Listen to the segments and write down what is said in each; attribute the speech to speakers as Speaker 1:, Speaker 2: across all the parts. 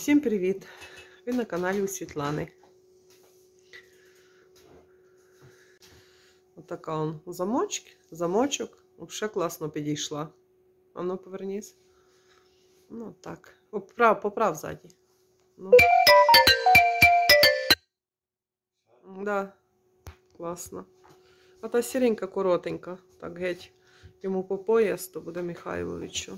Speaker 1: Всім привіт! Ви на каналі у Світлани. Отака он замочок. Взагалі класно підійшла. А ну повернись. Ну так. Поправ ззаді. Ну. Да, класно. А та сіренька коротенька. Так геть йому по пояс, то буде Михайловичу.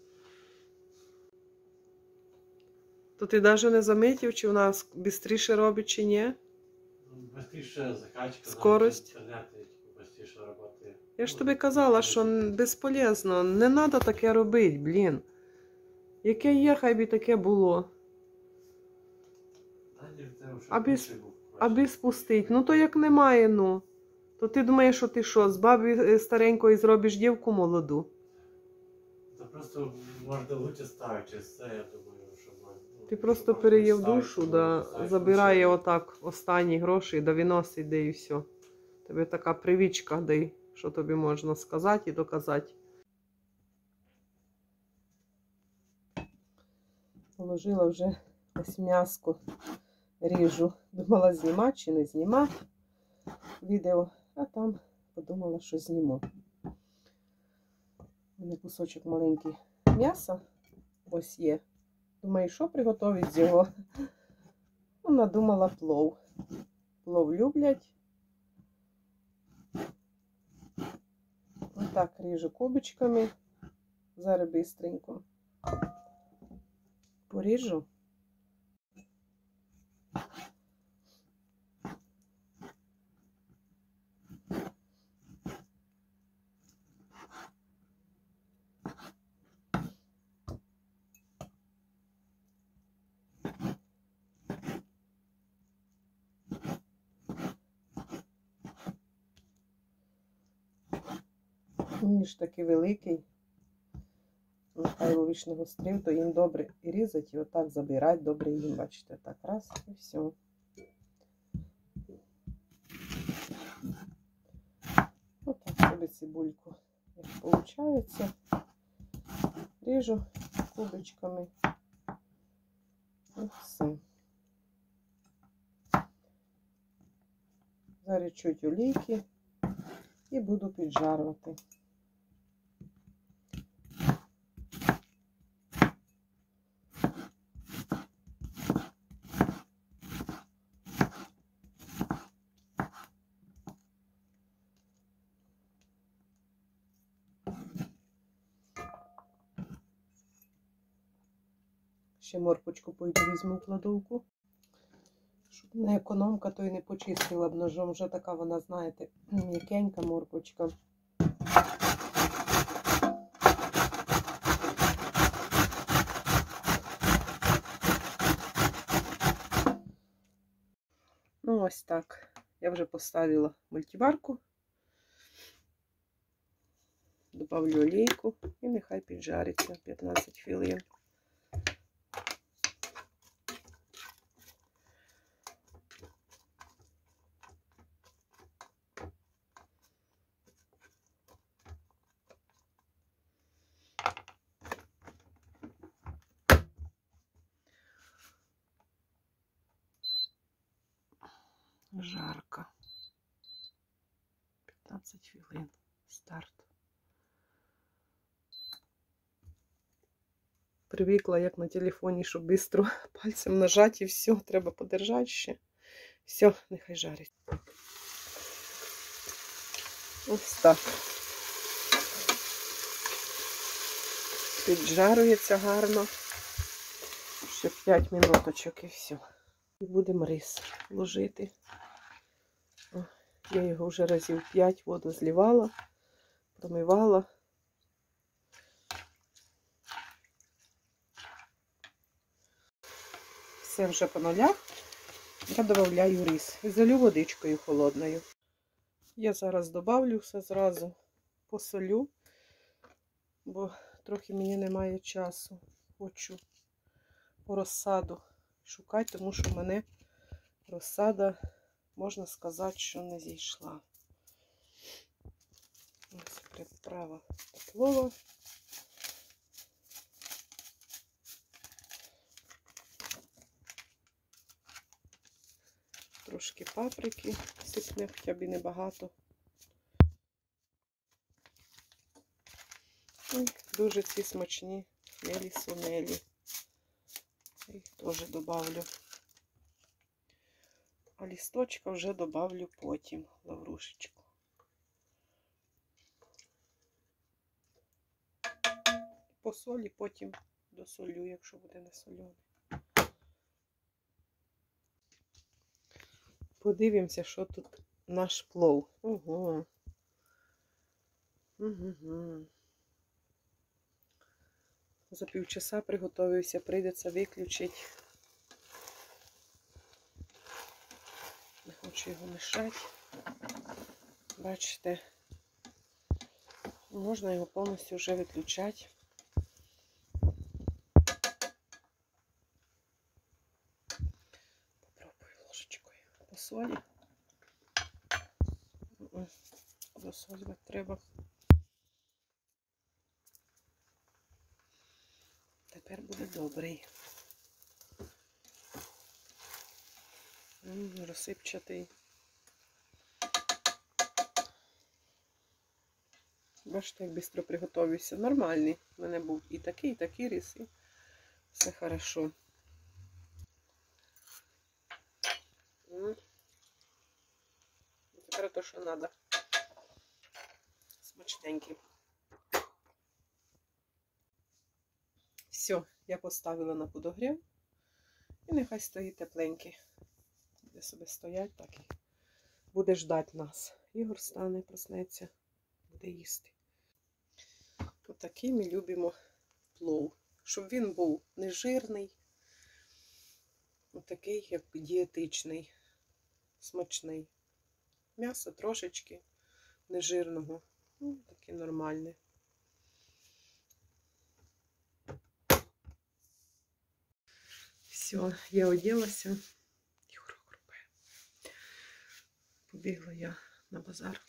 Speaker 1: То ти навіть не замітив, чи вона швидше робить, чи ні?
Speaker 2: Быстріше закачка,
Speaker 1: скорость.
Speaker 2: Інтернет быстріше працює.
Speaker 1: Я ж тобі казала, що безполезно. Не треба таке робити, блін. Яке є, хай би таке було. Аби спустить. Ну то як немає, ну. То ти думаєш, що ти що, з баби старенької зробиш дівку молоду?
Speaker 2: Та просто можна лучше ставити через це, я думаю, що...
Speaker 1: Ти просто переїв душу, да, забирає отак останні гроші, да виносить, де і все. Тобі така привичка, де що тобі можна сказати і доказати. Положила вже ось м'яско, ріжу. Думала знімати чи не знімати відео, а там подумала, що зніму. У мене кусочок маленький м'яса ось є. Думаю, що приготувати з його? Ну, надумала плов. Плов люблять. Отак ріжу кубочками. Зараз бистренько поріжу. Ніж такий великий. Михайлович не гострив, то їм добре і різати, і отак забирати, добре їм, бачите, так раз і все. Отак собі цибульку, як виходить, ріжу кубочками і все. Зараз чуть олійки і буду піджарювати. Ще морквочку пойду візьму в кладовку. Щоб не економка, то й не почистила б ножом. Вже така вона, знаєте, м'якенька морквочка. Ну ось так. Я вже поставила мультиварку. Добавлю олійку і нехай піджариться 15 хвилин. Жарко. 15 хвилин. Старт. Привикла, як на телефоні, щоб швидко пальцем нажати і все. Треба подержати ще. Все, нехай жарить. Ось так. Піджарується гарно. Ще 5 минуточок і все. І будемо рис ложити. О, я його вже разів 5 воду зливала, промивала. Все вже по нулях. Я додаю рис. І залю водичкою холодною. Я зараз додавлю все зразу, посолю, бо трохи мені немає часу. Хочу по розсаду шукати, тому що в мене розсада, можна сказати, що не зійшла. Ось приправа до плова. Трошки паприки сипне, хоча б і небагато. Ой, дуже ці смачні хмелі сунелі. Їх теж добавлю. А лісточка вже добавлю потім, лаврушечку. По солі потім досолю, якщо буде не солений. Подивимося, що тут наш плов. Ого. Угу. За півчаса приготовився, прийдеться виключити. Не хочу його мішати. Бачите, можна його повністю вже виключати. Попробую ложечкою по солі. Досолювати треба. Тепер буде добрий. Розсипчатий. Бачите, як швидко приготувався. Нормальний. У мене був і такий рис, і все хорошо. Тепер то, що треба. Смачненький. Все, я поставила на подогрів. І нехай стоїть тепленький. Буде собі стоять, так і буде ждати нас. Ігор стане, проснеться, буде їсти. Отакий ми любимо плов. Щоб він був не жирний, отакий, як дієтичний, смачний. М'ясо трошечки нежирного, ну, таке нормальне. Все, я оділася. Побігла я на базар.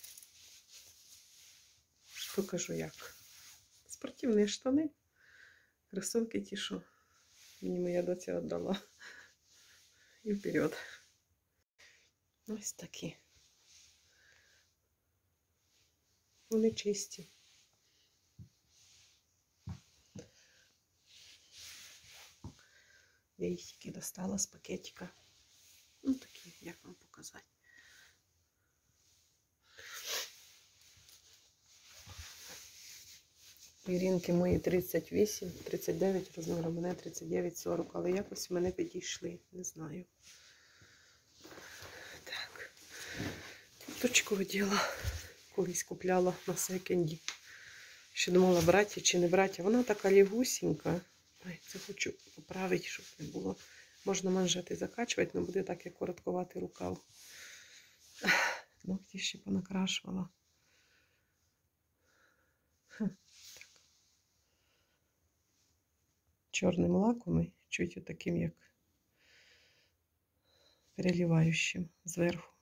Speaker 1: Покажу як. Спортивні штани. Кросовки ті, що мені моя доця віддала. І вперед. Ось такі. Вони чисті. Я їх тільки достала з пакетика. Ну такі, як вам показати. Іринки мої 38, 39 розміру, у мене 39-40, але якось в мене підійшли, не знаю. Так, курточку оділа, колись купляла на секонді. Ще думала, брати чи не брати, вона така лігусінька. Ой, це хочу поправити, щоб не було. Можна манжети закачувати, але буде так, як коротковатий рукав. Ногті ще понакрашувала. Чорним лаком і чуть отаким, як переливаючим зверху.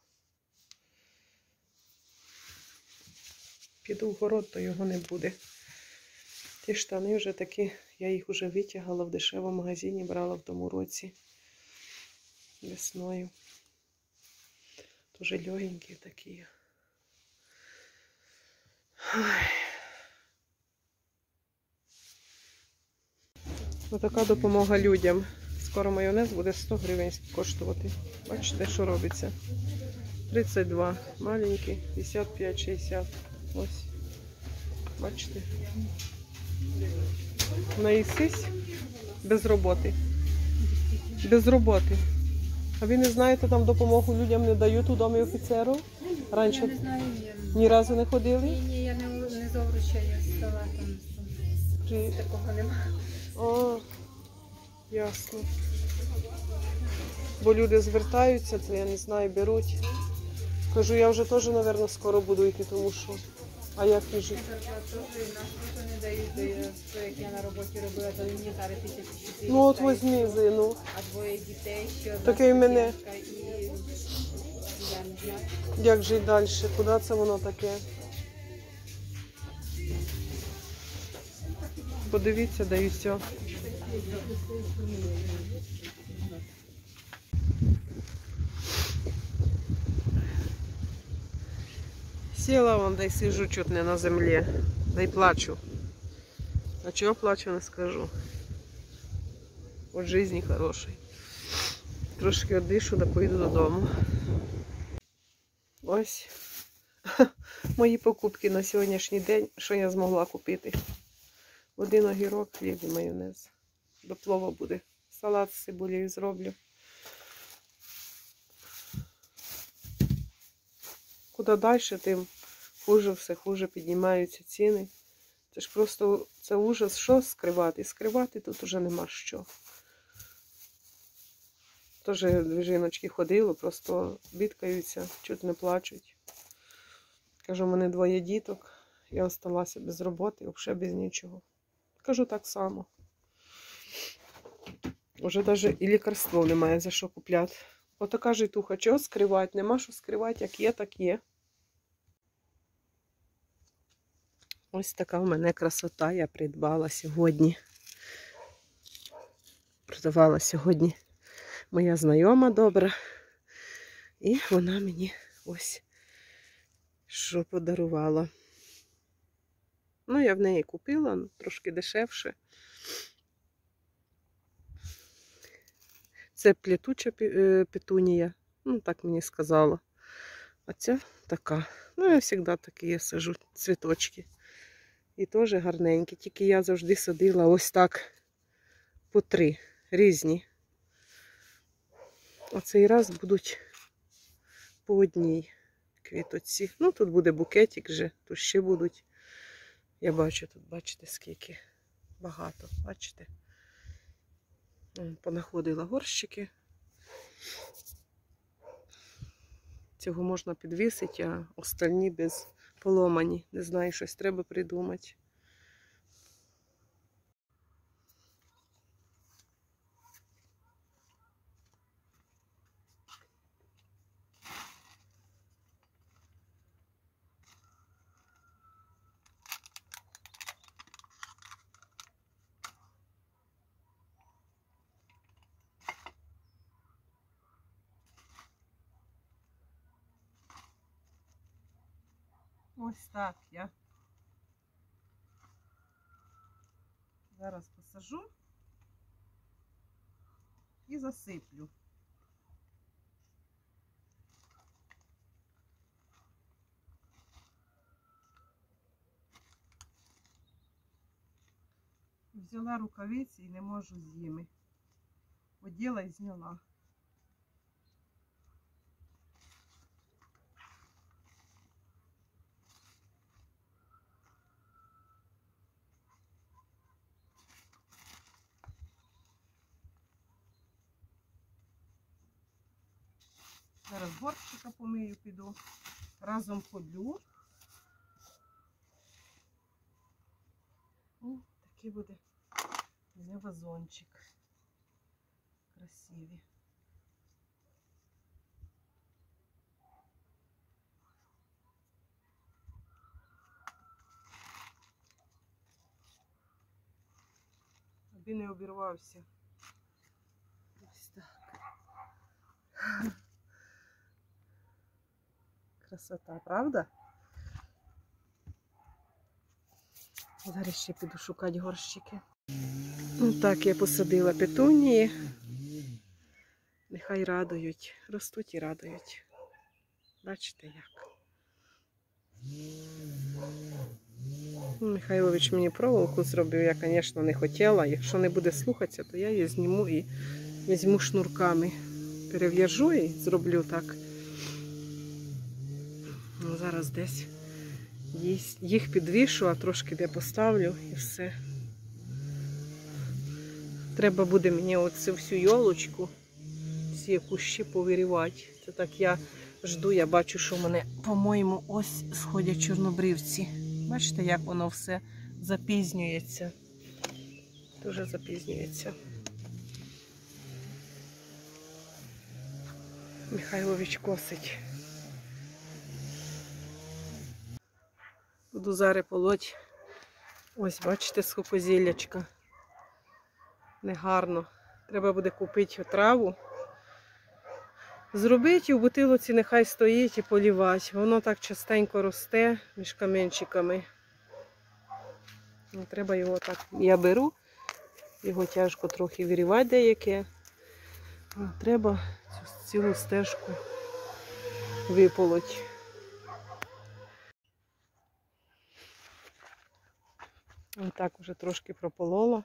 Speaker 1: Піду в город, то його не буде. Ті штани вже такі, я їх вже витягала в дешевому магазині, брала в тому році весною. Дуже легенькі такі. Ой. Отака допомога людям. Скоро майонез буде 100 гривень коштувати. Бачите, що робиться? 32. Маленький, 55-60. Ось. Бачите? Наїсись без роботи. Без роботи. А ви не знаєте, там допомогу людям не дають у домі офіцеру? Раніше
Speaker 3: Я не знаю,
Speaker 1: ні разу не ходили?
Speaker 3: ні, я не з овруча, я з села там. Такого немає.
Speaker 1: О, ясно. Бо люди звертаються, це я не знаю, беруть. Кажу, я вже теж, мабуть, скоро буду йти, тому що... А як і жити?
Speaker 3: Зарплату теж, і нас теж не дають, то як я на роботі робила, то мені зараз 1400.
Speaker 1: Ну от возьмі, ну.
Speaker 3: А двоє дітей, ще одна
Speaker 1: Таке і мене.
Speaker 3: студентка, і я не знаю.
Speaker 1: Як жити далі? Куди це воно таке? Подивіться, да і все. Сіла вон, да й сижу чуть не на землі, да й плачу. А чого плачу, не скажу. От житті хороший. Трошки одишу, да поїду додому. Ось мої покупки на сьогоднішній день, що я змогла купити. Один огірок, хліб і майонез. До плова буде. Салат з цибулею зроблю. Куди далі, тим хуже все, хуже піднімаються ціни. Це ж просто, це ужас, що скривати? Скривати тут уже нема що. Теж дві жіночки ходили, просто бідкаються, чуть не плачуть. Кажу, у мене 2 діток, я залишилася без роботи, взагалі без нічого. Кажу так само. Уже навіть і лікарство немає за що купляти. Отака житуха, чого скривати? Нема що скривати, як є, так є. Ось така в мене красота я придбала сьогодні. Продавала сьогодні моя знайома добра. І вона мені ось що подарувала. Ну, я в неї купила, трошки дешевше. Це плетуча петунія, ну так мені сказала. А ця така. Ну, я завжди такі сажу цвіточки. І теж гарненькі. Тільки я завжди садила ось так по 3 різні. А цей раз будуть по одній квіточці. Ну, тут буде букетик вже, тут ще будуть. Я бачу тут, бачите, скільки багато, бачите? Понаходила горщики. Цього можна підвісити, а остальні без поломані. Не знаю, щось треба придумати. Ось так я зараз посажу і засиплю. Взяла рукавиці і не можу з ними. Оділа і зняла. Зараз горщика помию, піду. Разом подлю. О, такий буде у мене вазончик. Красивий. Аби не обірвався. Ось так. Красота, правда? Зараз ще піду шукати горщики. Ну так, я посадила петунії. Нехай радують. Ростуть і радують. Бачите як? Михайлович мені проволоку зробив, я, звісно, не хотіла. Якщо не буде слухатися, то я її зніму і візьму шнурками. Перев'яжу і зроблю так. Ну, зараз десь їх підвішу, а трошки де поставлю і все. Треба буде мені оцю всю йолочку, всі кущі повирівати. Це так я жду, я бачу, що в мене, по-моєму, ось сходять чорнобривці. Бачите, як воно все запізнюється. Дуже запізнюється. Михайлович косить. Буду зараз полоть. Ось, бачите, скільки зіллячка. Негарно. Треба буде купити траву зробити і в бутилоці нехай стоїть і полівати. Воно так частенько росте між камінчиками. Треба його так. Я беру, його тяжко трохи вирівати деяке. Треба цю цілу стежку виполоть. Отак вже трошки прополола.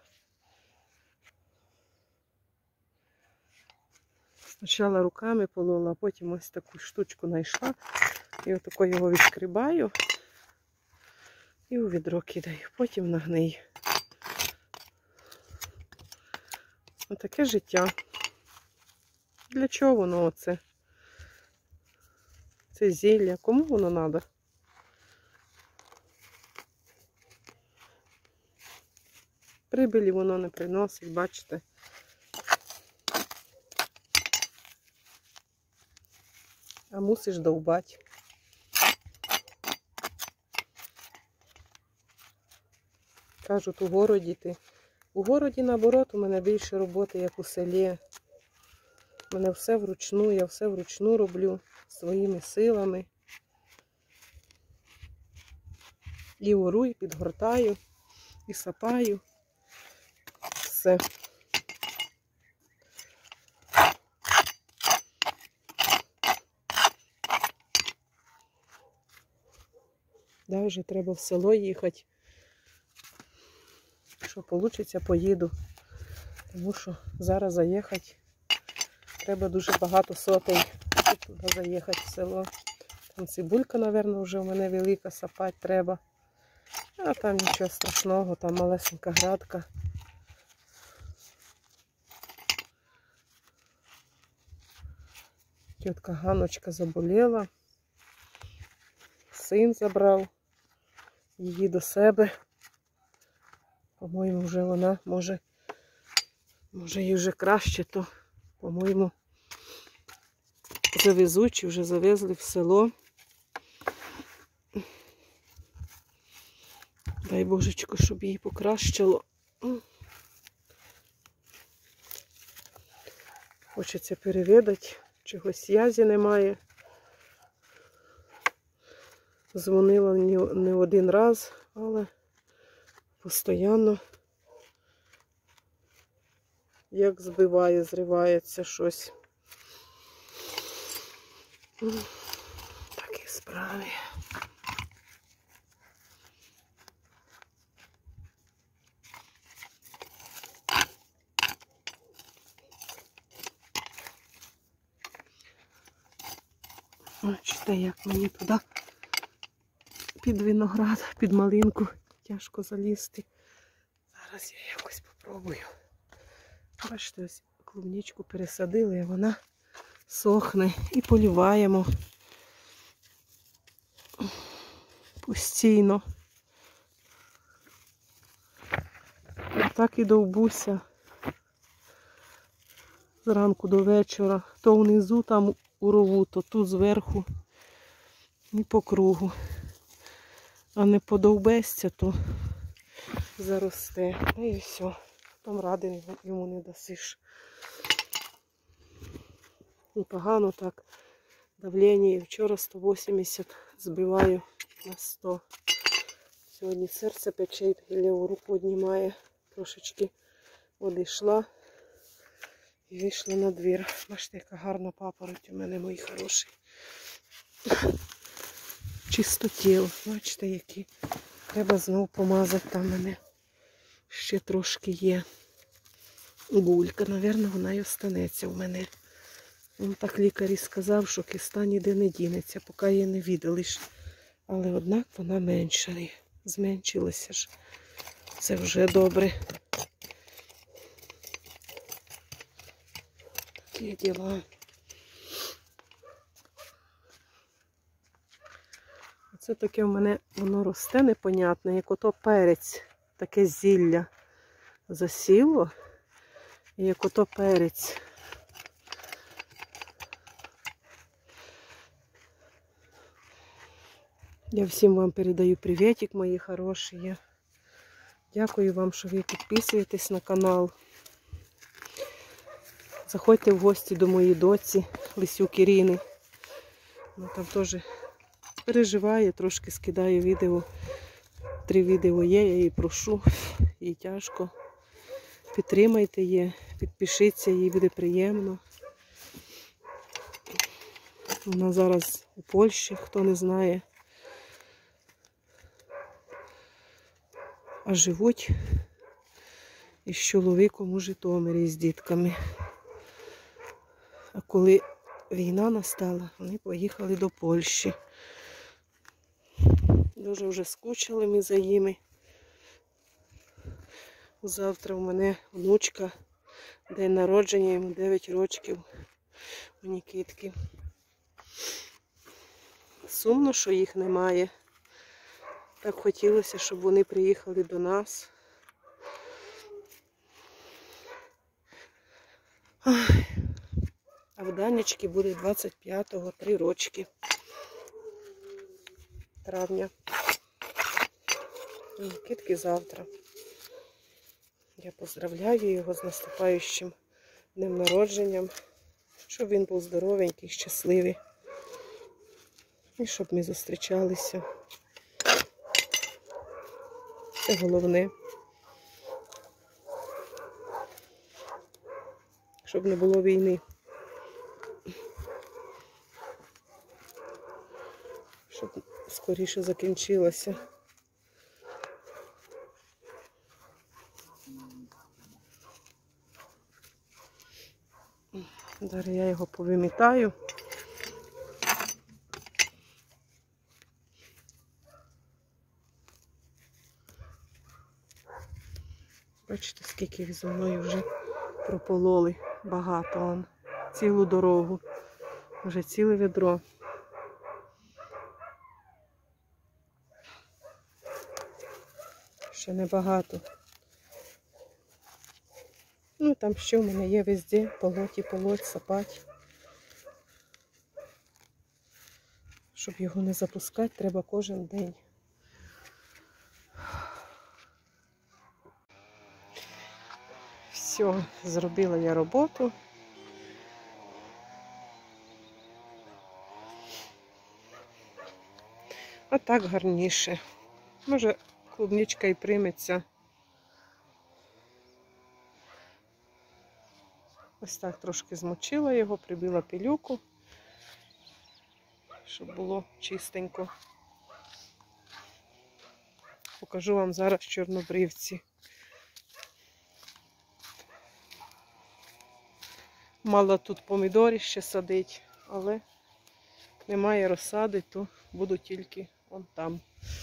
Speaker 1: Спочатку руками полола, а потім ось таку штучку знайшла. І отако його відшкрібаю і у відро кидаю. Потім на гний. Отаке життя. Для чого воно оце? Це зілля. Кому воно треба? Прибилі воно не приносить, бачите. А мусиш довбати. Кажуть, у городі ти. У городі, наоборот, у мене більше роботи, як у селі. У мене все вручну, я все вручну роблю своїми силами. І ору, і підгортаю, і сапаю. Все. Да, вже треба в село їхати. Що вийде, поїду. Тому що зараз заїхати треба дуже багато сотень, щоб туди заїхати в село. Там цибулька, мабуть, вже у мене велика, сапати треба. А там нічого страшного, там малесенька градка. Тітка Ганочка заболіла. Син забрав її до себе. По-моєму, вже вона, може їй вже краще, то, по-моєму, завезуть, чи вже завезли в село. Дай Божечко, щоб їй покращило. Хочеться перевідати, чогось зв'язі немає. Дзвонила не один раз, але постійно як збиває, зривається щось. Такі справи. Бачите, як мені туди під виноград, під малинку тяжко залізти. Зараз я якось попробую. Бачите, ось клубничку пересадили, а вона сохне. І поліваємо постійно. Так і довбуся зранку до вечора. То внизу там у рову, то тут зверху і по кругу. А не подовбешся, то заросте. І все. Потім ради йому не дасиш. І погано так. Давлення. Вчора 180 збиваю на 100. Сьогодні серце пече, і ліву руку піднімає. Трошечки одійшла і вийшла на двір. Бачите, яка гарна папороть у мене, мої хороші. Чистотіл. Бачите, які. Треба знову помазати. Там в мене ще трошки є булька. Навірно, вона й останеться в мене. Він так лікар сказав, що киста ніде не дінеться, поки її не видалиш. Але однак вона менша. Зменшилася ж. Це вже добре. Такі діла. Це таке в мене, воно росте непонятне, як ото перець, таке зілля засіло, і як ото перець. Я всім вам передаю привітик, мої хороші. Дякую вам, що ви підписуєтесь на канал. Заходьте в гості до моєї доці Лисюк Ірини. Вона там теж переживає, трошки скидаю відео. 3 відео є, я її прошу, їй тяжко. Підтримайте її, підпишіться, їй буде приємно. Вона зараз у Польщі, хто не знає. А живуть із чоловіком у Житомирі з дітками. А коли війна настала, вони поїхали до Польщі. Дуже вже скучили ми за ними. Завтра у мене внучка, день народження, йому 9 років у Нікітки. Сумно, що їх немає. Так хотілося, щоб вони приїхали до нас. А в Данечки буде 25-го 3 рочки. Травня. Нікітки завтра. Я поздравляю його з наступаючим днем народженням. Щоб він був здоровенький, щасливий. І щоб ми зустрічалися. Це головне. Щоб не було війни. Щоб скоріше закінчилося. Зараз я його повимітаю. Бачите, скільки зі мною вже пропололи. Багато он. Цілу дорогу. Вже ціле відро. Ще небагато. Ну, там ще в мене є везде. Полоть, сапать. Щоб його не запускати, треба кожен день. Все, зробила я роботу. А так гарніше. Може, клубничка і прийметься. Ось так трошки змочила його, прибила пилюку, щоб було чистенько. Покажу вам зараз чорнобривці. Мало тут помідорів ще садить, але немає розсади, то буду тільки вон там.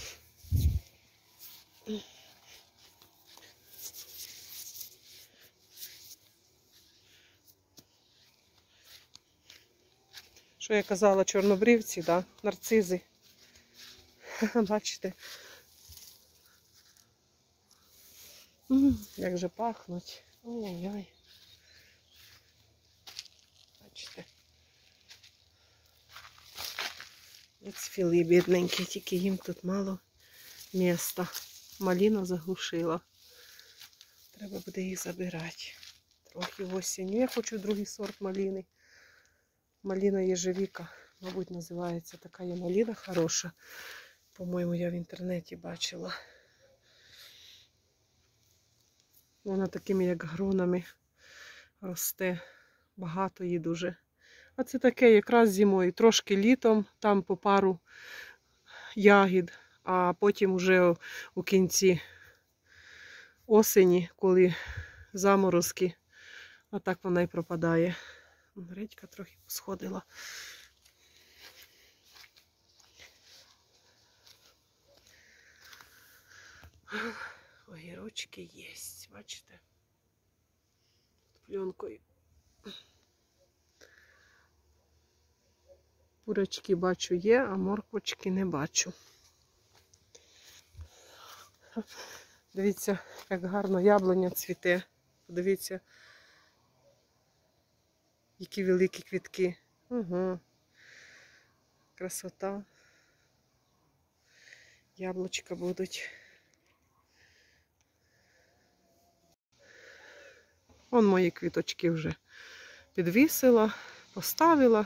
Speaker 1: Що я казала, чорнобривці, да? Нарцизи. Бачите? Як же пахнуть. Ой-ой. Бачите. Цвіли бідненькі, тільки їм тут мало міста. Маліна заглушила. Треба буде їх забирати. Трохи осінню. Я хочу другий сорт маліни. Маліна єжевіка, мабуть, називається. Така є маліна хороша. По-моєму, я в інтернеті бачила. Вона такими, як гронами, росте. Багато її дуже. А це таке якраз зимою. Трошки літом, там по пару ягід. А потім уже у кінці осені, коли заморозки, отак вона і пропадає. Редька трохи посходила. Огірочки є, бачите? Пленкою. Бурячки бачу є, а морквочки не бачу. Дивіться, як гарно яблуня цвіте. Подивіться, які великі квітки. Угу. Красота. Яблучка будуть. Вон мої квіточки вже підвісила, поставила.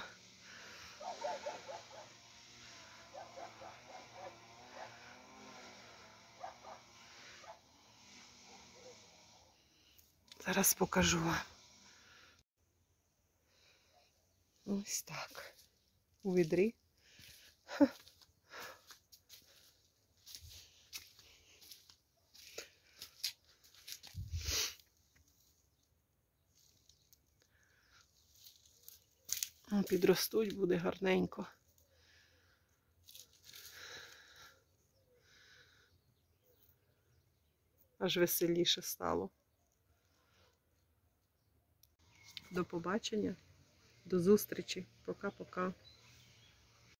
Speaker 1: Зараз покажу вам. Ось так. У відрі. Підростуть, буде гарненько. Аж веселіше стало. До побачення, до зустрічі. Пока-пока.